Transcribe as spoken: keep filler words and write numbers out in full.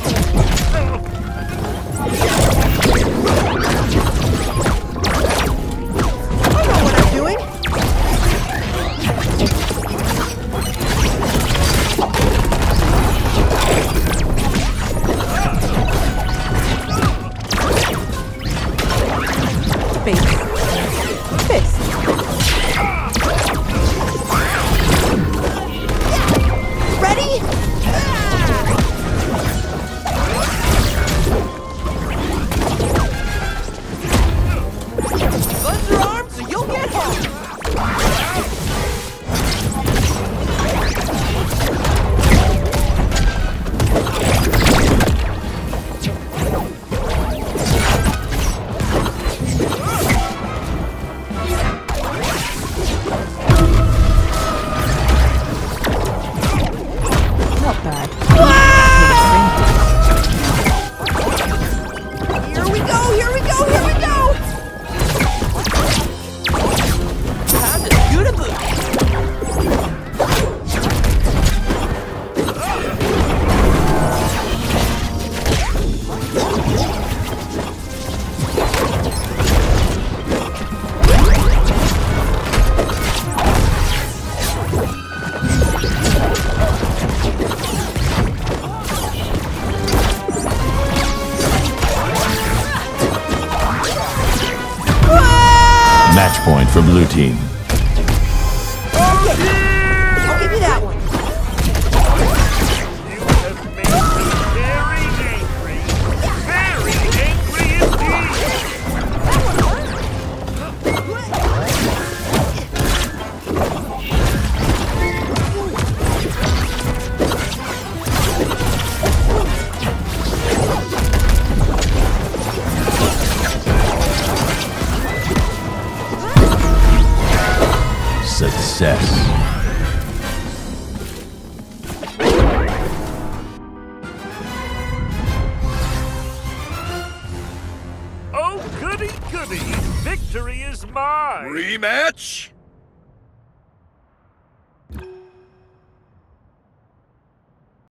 Match point for blue team. I'll give you that one. You have made me very angry. Very angry indeed. That one hurt. Success. Oh, goody, goody. Victory is mine. Rematch?